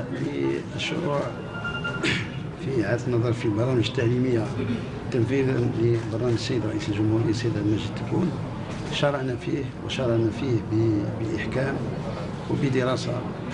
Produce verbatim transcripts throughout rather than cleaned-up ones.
بالشروع في إعادة النظر في البرامج التعليمية تنفيذا لبرنامج السيد رئيس الجمهورية السيد عبد المجيد تبون. شرعنا فيه وشرعنا فيه بإحكام وبدراسة،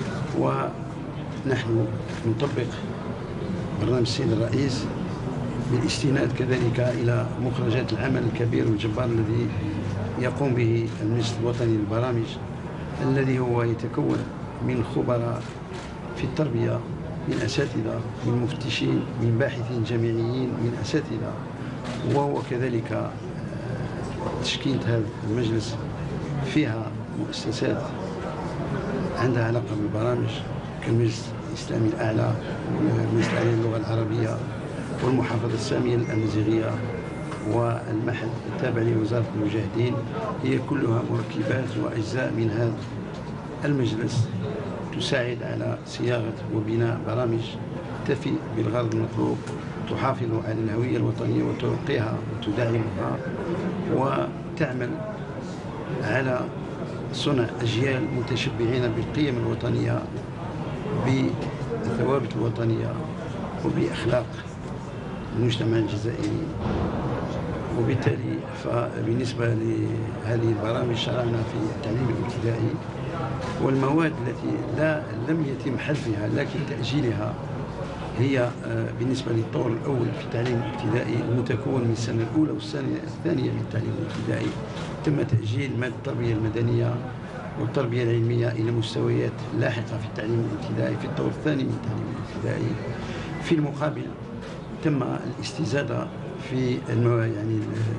ونحن نطبق برنامج السيد الرئيس بالاستناد كذلك إلى مخرجات العمل الكبير والجبار الذي يقوم به المجلس الوطني للبرامج، الذي هو يتكون من خبراء في التربية، من أساتذة، من مفتشين، من باحثين جامعيين، من أساتذة. وهو كذلك تشكيلة هذا المجلس فيها مؤسسات عندها علاقة بالبرامج كالمجلس الإسلامي الأعلى والمجلس الأعلى للغة العربية والمحافظة السامية للأمازيغية والمعهد التابع لوزارة المجاهدين. هي كلها مركبات وأجزاء من هذا المجلس تساعد على صياغة وبناء برامج تفي بالغرض المطلوب، تحافظ على الهوية الوطنية وترقيها وتدعمها، وتعمل على صنع أجيال متشبعين بالقيم الوطنية، بالثوابت الوطنية، وبأخلاق المجتمع الجزائري. وبالتالي فبالنسبة لهذه البرامج شرعنا في التعليم الابتدائي، والمواد التي لا لم يتم حذفها لكن تأجيلها هي بالنسبة للطور الأول في التعليم الابتدائي المتكون من السنة الأولى والسنة الثانية من التعليم الابتدائي. تم تأجيل مادة التربية المدنية والتربية العلمية إلى مستويات لاحقة في التعليم الابتدائي في الطور الثاني من التعليم الابتدائي. في المقابل تم الاستزادة في المواد يعني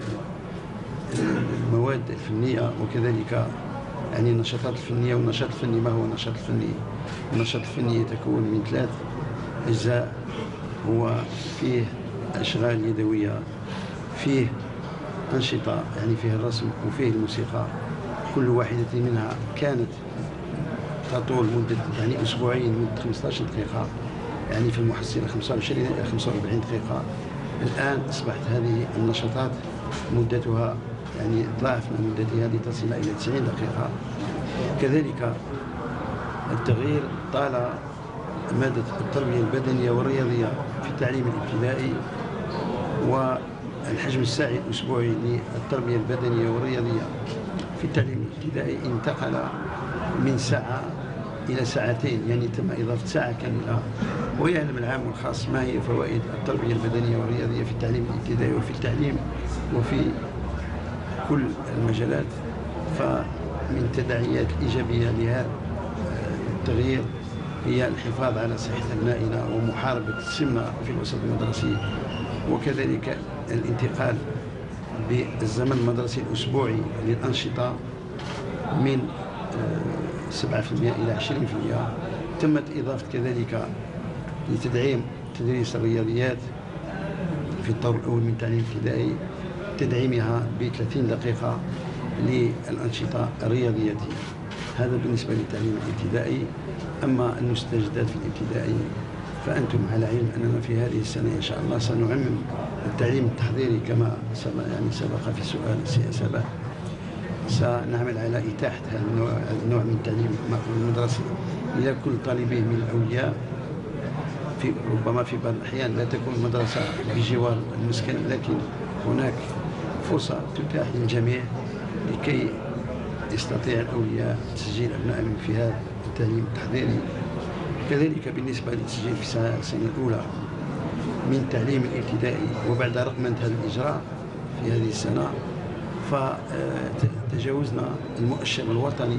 المواد الفنية وكذلك يعني النشاطات الفنية. والنشاط الفني ما هو النشاط الفني؟ النشاط الفني يتكون من ثلاث أجزاء، هو فيه أشغال يدوية، فيه أنشطة يعني فيه الرسم، وفيه الموسيقى. كل واحدة منها كانت تطول مدة يعني أسبوعين مدة خمسة عشر دقيقة، يعني في المحصلة خمسة وعشرين إلى خمسة وأربعين دقيقة. الآن أصبحت هذه النشاطات مدتها يعني ضعفنا مدتها لتصل إلى تسعين دقيقة. كذلك التغيير طال مادة التربية البدنية والرياضية في التعليم الابتدائي، والحجم الساعي الأسبوعي للتربية البدنية والرياضية في التعليم الابتدائي انتقل من ساعة إلى ساعتين، يعني تم إضافة ساعة كاملة. ويعلم العام والخاص ما هي فوائد التربية البدنية والرياضية في التعليم الابتدائي وفي التعليم وفي كل المجالات. فمن التداعيات الإيجابية لهذا التغيير هي الحفاظ على صحة أبنائنا ومحاربة السمنة في الوسط المدرسي، وكذلك الانتقال بالزمن المدرسي الأسبوعي للأنشطة من سبعة بالمئة إلى عشرين بالمئة. تمت إضافة كذلك لتدعيم تدريس الرياضيات في الطور الأول من التعليم الابتدائي، تدعيمها ب ثلاثين دقيقة للأنشطة الرياضية. هذا بالنسبة للتعليم الابتدائي. أما المستجدات في الابتدائي فأنتم على علم أننا في هذه السنة إن شاء الله سنعمم التعليم التحضيري كما سبق يعني سبق في سؤال سبق. سنعمل على إتاحة هذا النوع, النوع من التعليم المدرسي إلى كل طالبيه من الأولياء. في ربما في بعض الأحيان لا تكون المدرسة بجوار المسكن، لكن هناك فرصة تتاح للجميع لكي يستطيع الأولياء تسجيل أبنائهم في هذا التعليم التحضيري. كذلك بالنسبة للتسجيل في السنة الأولى من التعليم الابتدائي وبعد رقمنة هذا الإجراء في هذه السنة، فتجاوزنا المؤشر الوطني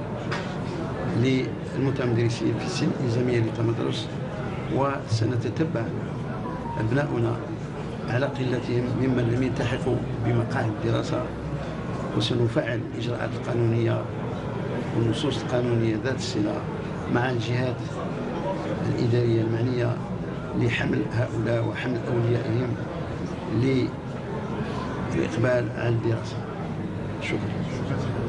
للمتمدرسين في السن الإلزامية للتمدرس، وسنتتبع أبناؤنا على قلتهم ممن لم يلتحقوا بمقاعد الدراسة، وسنفعل الإجراءات القانونية والنصوص القانونية ذات الصلة مع الجهات الإدارية المعنية لحمل هؤلاء وحمل أوليائهم للإقبال على الدراسة. شكرا.